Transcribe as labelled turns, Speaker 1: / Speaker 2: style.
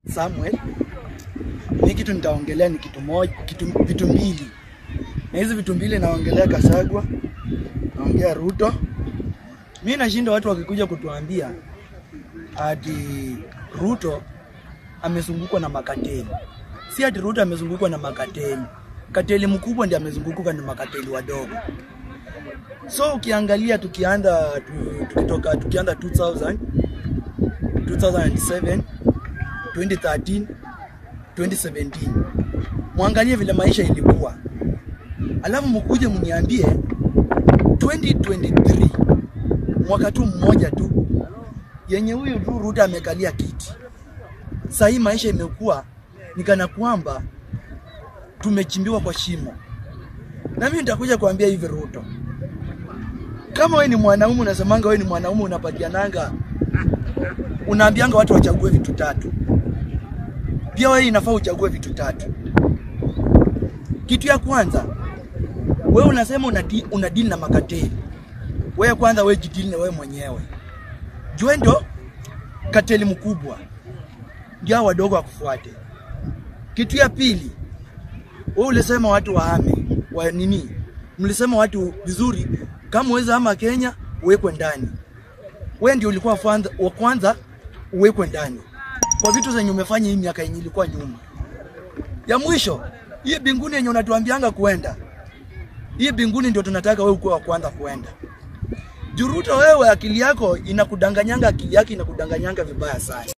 Speaker 1: Samuel, ni kitu nitaongelea ni vitu mbili. Na hizi vitu mbili naongelea Kasagwa, naongea Ruto. Mimi nashinda watu wakikuja kutuambia ati Ruto amezungukwa na makateli. Si ati Ruto amezungukwa na makateli. Kateli mkubwa ndiye amezungukwa na makateli wadogo. So ukiangalia tukianza 2000, 2007, 2013, 2017. Muangalie vile maisha ilikuwa. Alafu mkuje mniambie 2023 mwaka tu mmoja tu yenye huyu Ruto amekalia kiti. Sasa hii maisha imekuwa nikana kwamba tumechimbiwa kwa shimo. Na mimi nitakuja kuambia hivi Ruto. Kama wewe ni mwanaume unasemanga wewe ni mwanaume unapatiananga unaambianga watu wachague vitu tatu. Pia wewe inafaa uchague vitu tatu. Kitu ya kwanza, wewe unasema una deal na makateli. Wewe kwanza wewe jidili na wewe mwenyewe. Jua ndo kateli mkubwa. Ndio wadogo wakufuate. Kitu ya pili, wewe ulisema watu wahame. Wa nini? Mlisema watu vizuri kama uweza ama Kenya uwekwe ndani. Wewe ndio ulikuwa wa kwanza uwekwe ndani. Kwa vitu zenye umefanya hii miaka yenye ilikuwa nyuma. Ya mwisho, hii Mbinguni yenye unatuambianga kuenda. Hii Mbinguni ndio tunataka wewe uwe wa kwanza kuenda. Ruto wewe akili yako inakudanganyanga, akili yako inakudanganyanga vibaya sana.